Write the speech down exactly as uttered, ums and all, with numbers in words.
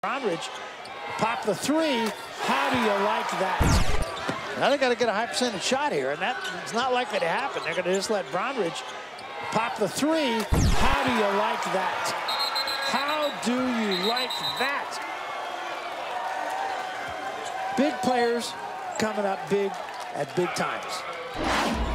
Brownridge pop the three. How do you like that? Now they got to get a high percentage shot here, and that's not likely to happen. They're going to just let Brownridge pop the three. How do you like that? How do you like that? Big players coming up big at big times.